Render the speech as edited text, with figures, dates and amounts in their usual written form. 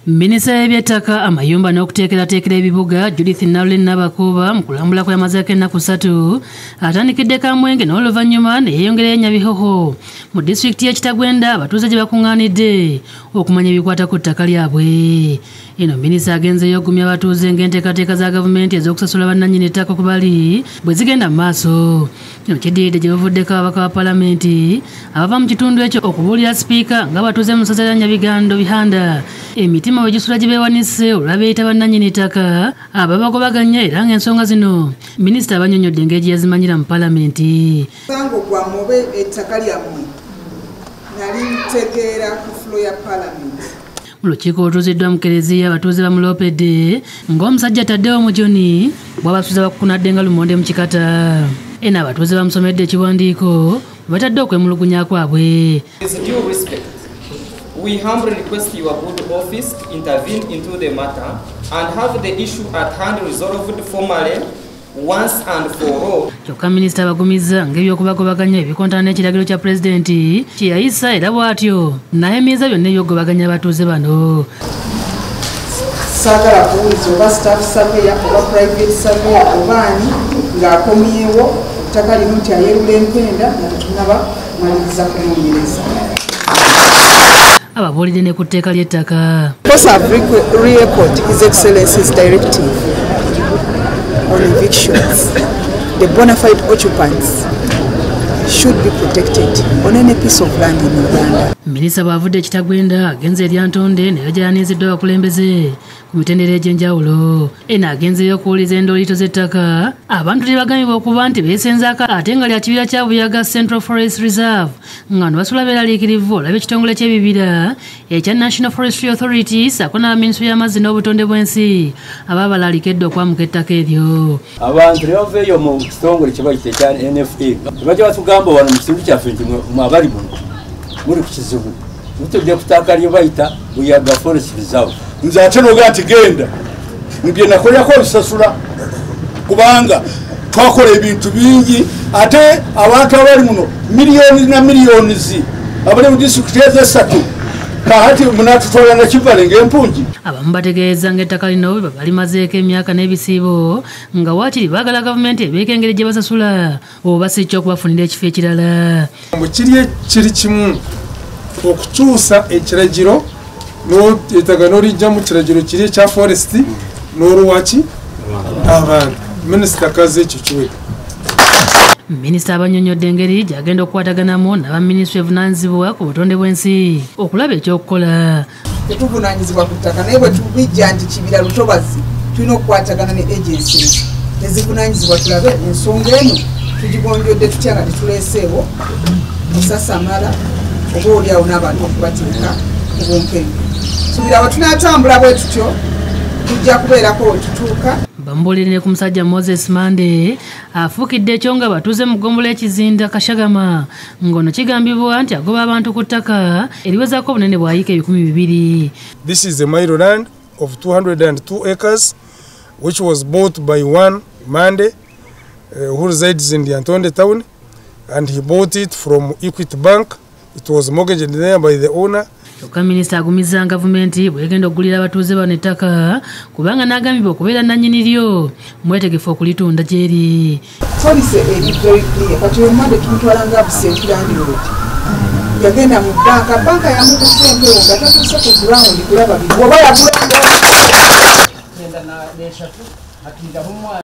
Minisita y'eby'ettaka Amayumba n'okuteekerateekera ebibuga Judith Nalule Nabakooba mu kulambula kw'amazeeko ennaku 3 atandikidde Kamwenge n'oluvannyuma ne yeeyongerayo Nyabihoho mu disitulikiti y'e Kitagwenda abatuuze gye bakuŋŋaanidde okumanya ebikwata ku ttaka lyabwe. Eno minisita agenzeeyo okugumya abatuuze ng'enteekateeka za gavumenti ez'okusasula bannanyini ettaka ku bali bwe zigenda mu maaso. Kino kiddiridde gye bavuddeko ababaka ba Paalamenti abava mu kitundu ekyo okubuulira sipiika ng'abatuuze mu ssaza lya Nyabigando Bihanda emitima bwe gisula gye beewanise olwa beeyita bannanyini ttaka ababagobaganya era ng'ensonga zino minisita abannyonnyodde engeri gye yazimanyira mu Paalamenti. Musango gwammwe oba ettaka lyammwe nali ntegeera ku fulo ya Paalamenti. Mu lukiiko olutuuziddwa mu Kereziya abatuuze bamuloopedde ng'omusajja taddewo mujoni bw'abasuuza bakukunadde nga lumonde mu kikata. Eno abatuuze bamusomedde ekiwandiiko batadde okwemulugunya kwabwe. We humbly request your good office to intervene into the matter and have the issue at hand resolved formally once and for all. Kyokka minisita Agumizza ng'ebyokubagobaganya ebikontana n'ekiragiro kya pulezidenti kye yayisa era bw'atyo n'ayemeza byonna ebyokugobaganya abatuuze bano. Saagala kuwuliza oba staff surveyor oba private surveyor oba ani ng'akomyewo ettaka lino nti ayerula empenda nga tetunaba maliriza kunoonyereza. Ababuulidde ne ku tteeka ly'ettaka. Because I've re-echoed His Excellency's directive on evictions, the bona fide occupants should be protected on any piece of land in Uganda. Minisita bw'avudde e Kitagwenda agenze Lyantonde ne yajalaaniziddwa abakulembeze ku mitendera egy'enjawulo. Eno agenzeeyo okuwuliza endooliito z'ettaka abantu gye bagambibwa okuba nti beesenzaako ate nga lya kibira kya Buyaga Central Forest Reserve nga no basula beeraliikirivu olaba ekitongole ky'ebibira ekya National Forestry Authority ssaako n'abaminisitule y'amazzi n'obutonde bw'ensi ababa balalikiddwa okwamuka ettaka eryo. Abantu ne baveeyo mu kitongole kye bayita ekya NFA bajja batugamba wano mu kitundu kyaffe nti abali muno muri ku kizibu mutujja ku ttaka lye bayita Buyaga Forest Reserve. Nze ate noga nti genda nibye nakolyako bisasula kubanga twakola ebintu bingi ate abantu abali muno miliyoni na miliyoni abali mu disitulikiti ez'esatu kahati munatutwala na kivale ng'empungi. Abamu bategeeza ng'ettaka lino bwe balimazeeko emyaka n'ebisiibo nga waakiri baagala gavumenti ebeeko engeri gye basasula oba si kyo okubafunira ekifo ekirala. Kiri kimu okukyusa ekiragiro ettaka n'olijja mu kiragiro kiri ekya forest n'oluwaki abantu minisita kazi ekyo kiweka. Minisita abannyonnyodde engeri gy'agenda okukwataganamu n'abaminisitule evunaanyizibwa ku butonde bw'ensi okulaba ekyokukola. Tetuvunaanyizibwa ku ttaka naye bwe tubijja nti kibira lutobazi tulina okukwatagana ne agencies ezivunaanyizibwa tulabe ensonga eno tugigonjodde tutya nga tetuleeseewo musasamala oba oliawo n'abantu okubateeka ku bunkenke. Subira bwe tunaatambula bwe tutyo tujja kubeerako we tutuuka. Bambuulire ku musajja Moses Mande afuukidde ekyo nga batuuze mu ggombolola ekizinda Kashagama ng'ono kigambibwa nti agoba abantu ku ttaka eriwezaako obunene bw'ayiika 200. This is a mile land of 202 acres which was bought by one Mande who resides in Lyantonde town, and he bought it from Equity Bank. It was mortgaged there by the owner. Kyokka minisita Agumizza gavumenti bw'egenda okugulira abatuuze bano ettaka kubanga n'agambibwa okubeera nannyini lyo mwetegefu okulitunda gyeri. Policy eri very clear kati omumande tumutwala nga abusenti landlord yagenda mu banka yamukubisa empewo nga tatuuse ku ground kulaba oba yagula